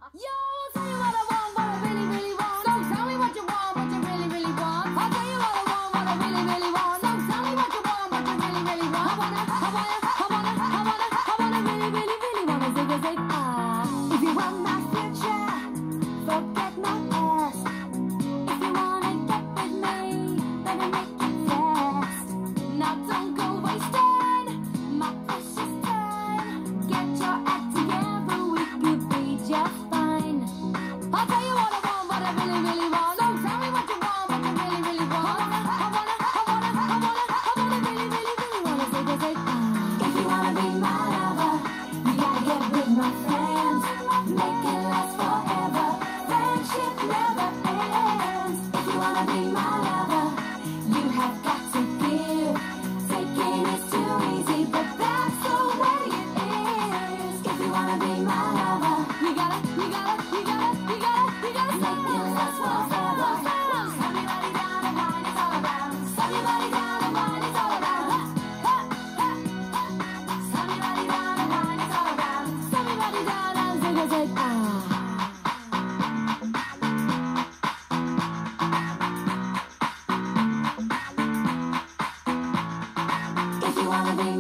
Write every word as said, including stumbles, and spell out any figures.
Yo, I'll tell you what I want, what I really, really want. So tell me what you want, what you really, really want. I'll tell you what I want, what I really, really want. So tell me what you want, what you really, really want. I wanna, I wanna, I wanna, I wanna, I wanna really, really, really wanna zig a zig ah. If you want my future, forget my past. If you wanna get with me, better make it fast. Now don't go wasting my precious time. Get your act together, we could be just fine. I'll tell you what I want, what I really, really want. So tell me what you want, what you really, really want. I wanna, I wanna, I wanna, I wanna, really, really, really wanna zig a zig ah. If you wanna be my lover, you gotta get with my friends. Make it last forever. Friendship never ends. If you wanna be my lover, you have got to give. Taking is too easy, but that's the way it is. If you wanna be my lover, you gotta, you gotta, you gotta, you gotta, you gotta make it last forever. Slam your body down and wine it's all around. Slam your body down and wine it's all around. Ha, ha, ha, ha. Slam your body down and wine it's all around. Slam your body down and zig a zig ah. If you wanna be